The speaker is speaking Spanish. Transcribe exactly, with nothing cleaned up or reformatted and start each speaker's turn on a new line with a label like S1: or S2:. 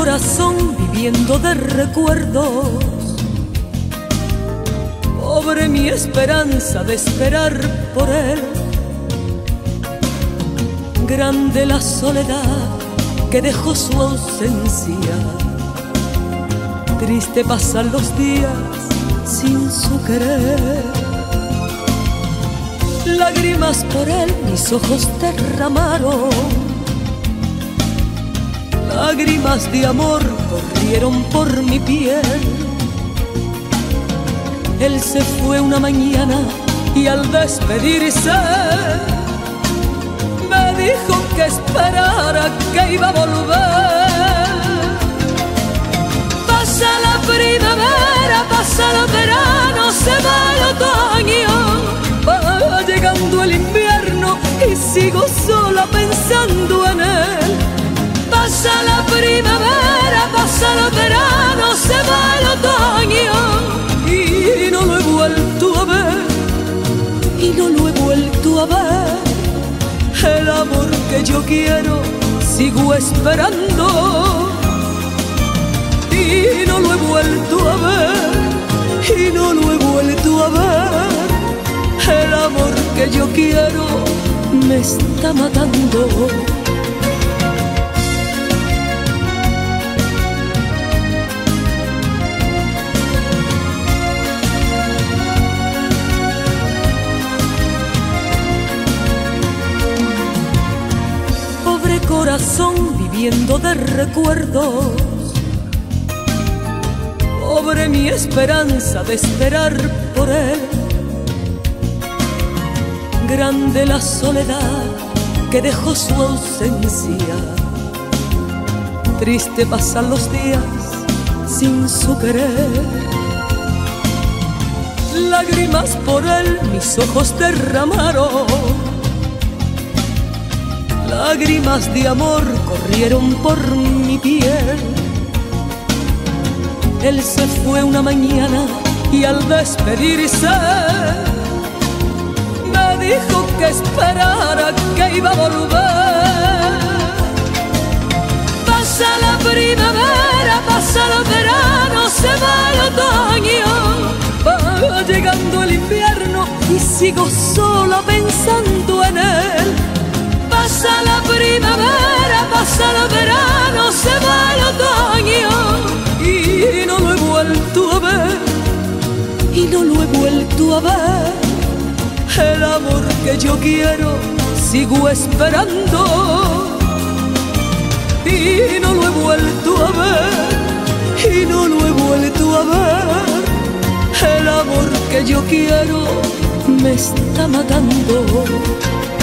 S1: corazón viviendo de recuerdos. Pobre mi esperanza de esperar por él. Grande la soledad que dejó su ausencia. Triste pasan los días sin su querer. Lágrimas por él mis ojos derramaron. Lágrimas de amor corrieron por mi piel. Él se fue una mañana y al despedirse me dijo que esperara, que iba a volver. Pasa la primavera, pasa el verano, se va el otoño, va llegando el invierno y sigo sola pensando en él. Pasa la primavera, pasa el verano, se va el otoño y no lo he vuelto a ver, y no lo he vuelto a ver. El amor que yo quiero sigo esperando y no lo he vuelto a ver, y no lo he vuelto a ver. El amor que yo quiero me está matando. Corazón viviendo de recuerdos. Pobre mi esperanza de esperar por él. Grande la soledad que dejó su ausencia. Triste pasan los días sin su querer. Lágrimas por él mis ojos derramaron. Lágrimas de amor corrieron por mi piel. Él se fue una mañana y al despedirse me dijo que esperara, que iba a volver. Pasa la primavera, pasa el verano, se va el otoño, va llegando el invierno y sigo sola pensando en él. Pasa la primavera, pasa el verano, se va el otoño y no lo he vuelto a ver, y no lo he vuelto a ver. El amor que yo quiero sigo esperando y no lo he vuelto a ver, y no lo he vuelto a ver. El amor que yo quiero me está matando.